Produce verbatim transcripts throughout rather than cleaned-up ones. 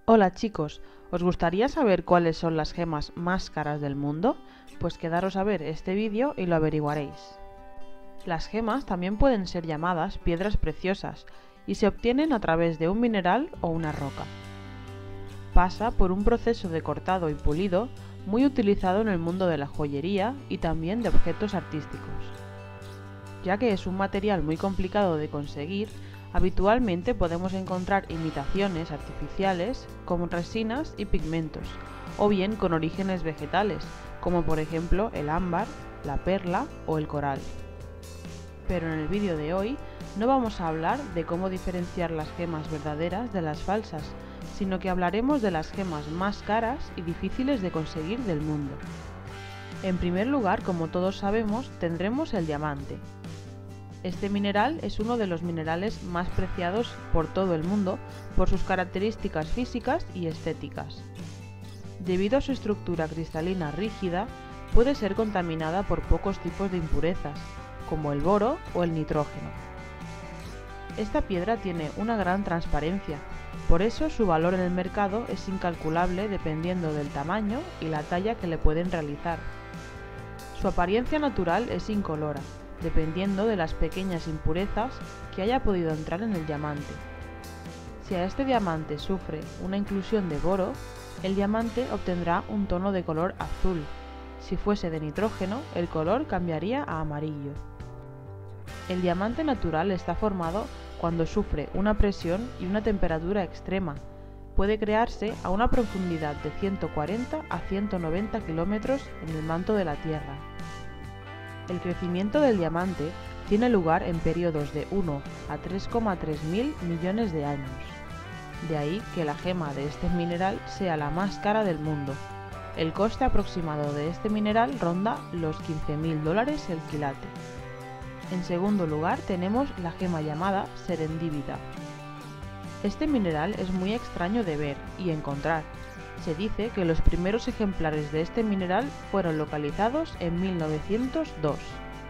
Hola chicos, ¿os gustaría saber cuáles son las gemas más caras del mundo? Pues quedaros a ver este vídeo y lo averiguaréis. Las gemas también pueden ser llamadas piedras preciosas y se obtienen a través de un mineral o una roca. Pasa por un proceso de cortado y pulido muy utilizado en el mundo de la joyería y también de objetos artísticos. Ya que es un material muy complicado de conseguir, habitualmente podemos encontrar imitaciones artificiales como resinas y pigmentos, o bien con orígenes vegetales, como por ejemplo el ámbar, la perla o el coral. Pero en el vídeo de hoy no vamos a hablar de cómo diferenciar las gemas verdaderas de las falsas, sino que hablaremos de las gemas más caras y difíciles de conseguir del mundo. En primer lugar, como todos sabemos, tendremos el diamante. Este mineral es uno de los minerales más preciados por todo el mundo por sus características físicas y estéticas. Debido a su estructura cristalina rígida, puede ser contaminada por pocos tipos de impurezas, como el boro o el nitrógeno. Esta piedra tiene una gran transparencia, por eso su valor en el mercado es incalculable dependiendo del tamaño y la talla que le pueden realizar. Su apariencia natural es incolora, dependiendo de las pequeñas impurezas que haya podido entrar en el diamante. Si a este diamante sufre una inclusión de boro, el diamante obtendrá un tono de color azul. Si fuese de nitrógeno, el color cambiaría a amarillo. El diamante natural está formado cuando sufre una presión y una temperatura extrema. Puede crearse a una profundidad de ciento cuarenta a ciento noventa kilómetros en el manto de la Tierra. El crecimiento del diamante tiene lugar en periodos de uno a tres coma tres mil millones de años. De ahí que la gema de este mineral sea la más cara del mundo. El coste aproximado de este mineral ronda los quince mil dólares el quilate. En segundo lugar tenemos la gema llamada serendipita. Este mineral es muy extraño de ver y encontrar. Se dice que los primeros ejemplares de este mineral fueron localizados en mil novecientos dos.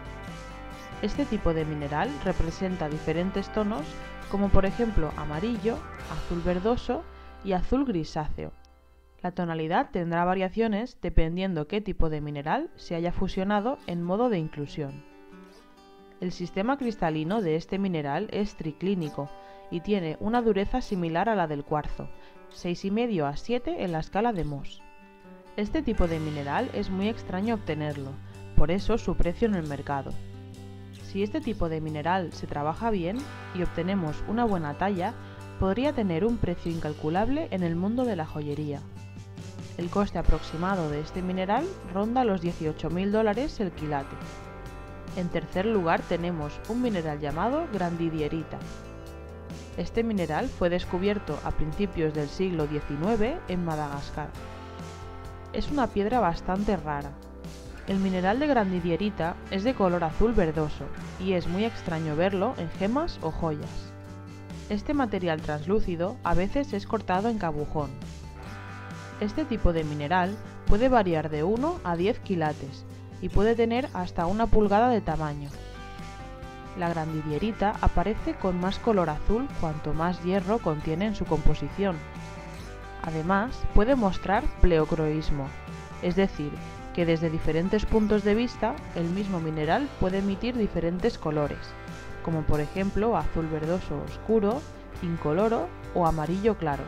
Este tipo de mineral representa diferentes tonos, como por ejemplo amarillo, azul verdoso y azul grisáceo. La tonalidad tendrá variaciones dependiendo qué tipo de mineral se haya fusionado en modo de inclusión. El sistema cristalino de este mineral es triclínico y tiene una dureza similar a la del cuarzo, seis coma cinco a siete en la escala de Mohs. Este tipo de mineral es muy extraño obtenerlo, por eso su precio en el mercado. Si este tipo de mineral se trabaja bien y obtenemos una buena talla, podría tener un precio incalculable en el mundo de la joyería. El coste aproximado de este mineral ronda los dieciocho mil dólares el quilate. En tercer lugar tenemos un mineral llamado grandidierita. Este mineral fue descubierto a principios del siglo diecinueve en Madagascar. Es una piedra bastante rara. El mineral de grandidierita es de color azul verdoso y es muy extraño verlo en gemas o joyas. Este material translúcido a veces es cortado en cabujón. Este tipo de mineral puede variar de uno a diez quilates y puede tener hasta una pulgada de tamaño. La grandidierita aparece con más color azul cuanto más hierro contiene en su composición. Además, puede mostrar pleocroismo, es decir, que desde diferentes puntos de vista el mismo mineral puede emitir diferentes colores, como por ejemplo azul verdoso oscuro, incoloro o amarillo claro.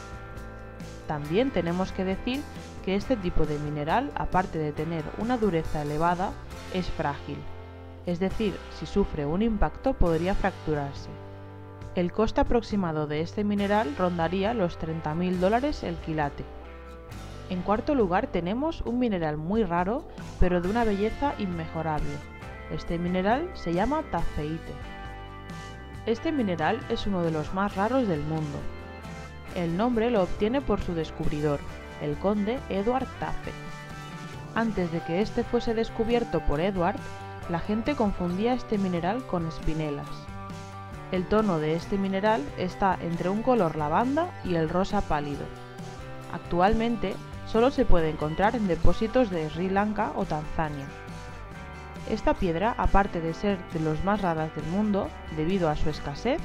También tenemos que decir que este tipo de mineral, aparte de tener una dureza elevada, es frágil. Es decir, si sufre un impacto podría fracturarse. El coste aproximado de este mineral rondaría los treinta mil dólares el quilate. En cuarto lugar tenemos un mineral muy raro, pero de una belleza inmejorable. Este mineral se llama tafeite. Este mineral es uno de los más raros del mundo. El nombre lo obtiene por su descubridor, el conde Edward Tafe. Antes de que este fuese descubierto por Edward, la gente confundía este mineral con espinelas. El tono de este mineral está entre un color lavanda y el rosa pálido. Actualmente solo se puede encontrar en depósitos de Sri Lanka o Tanzania. Esta piedra, aparte de ser de las más raras del mundo, debido a su escasez,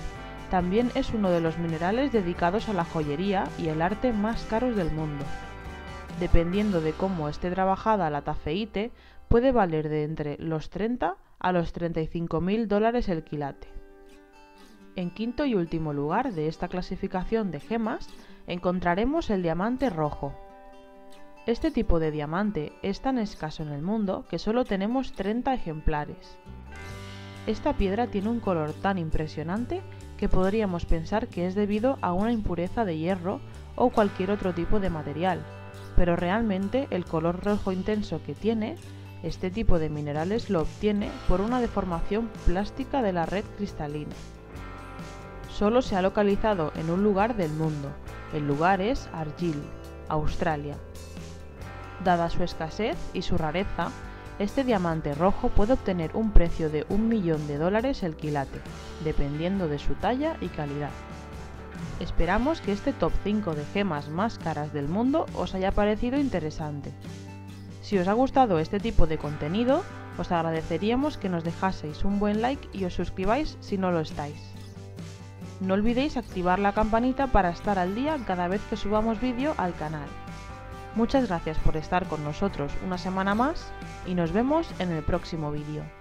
También es uno de los minerales dedicados a la joyería y el arte más caros del mundo. Dependiendo de cómo esté trabajada la tafeite, puede valer de entre los treinta a los treinta y cinco mil dólares el quilate. En quinto y último lugar de esta clasificación de gemas encontraremos el diamante rojo. Este tipo de diamante es tan escaso en el mundo que solo tenemos treinta ejemplares. Esta piedra tiene un color tan impresionante que podríamos pensar que es debido a una impureza de hierro o cualquier otro tipo de material, pero realmente el color rojo intenso que tiene, este tipo de minerales lo obtiene por una deformación plástica de la red cristalina. Solo se ha localizado en un lugar del mundo, el lugar es Argyll, Australia. Dada su escasez y su rareza, este diamante rojo puede obtener un precio de un millón de dólares el quilate, dependiendo de su talla y calidad. Esperamos que este top cinco de gemas más caras del mundo os haya parecido interesante. Si os ha gustado este tipo de contenido, os agradeceríamos que nos dejaseis un buen like y os suscribáis si no lo estáis. No olvidéis activar la campanita para estar al día cada vez que subamos vídeo al canal. Muchas gracias por estar con nosotros una semana más y nos vemos en el próximo vídeo.